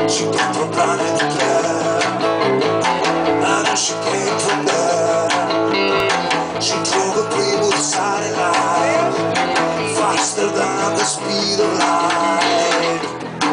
She came from planet Claire, and she came from there. She drove a Greenwood satellite, faster than the speed of light.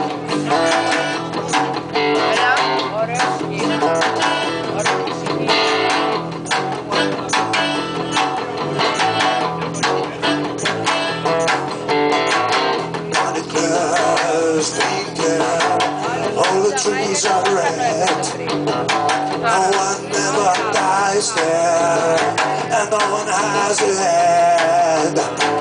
All the trees are red, no one ever dies there, and no one has a head.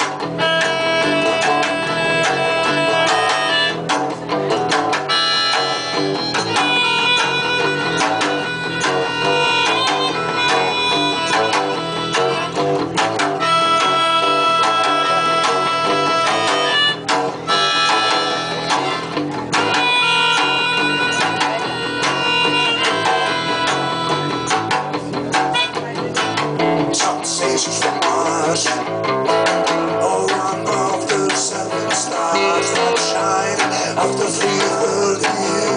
From Mars, or one of the 7 stars that shine after 300 years.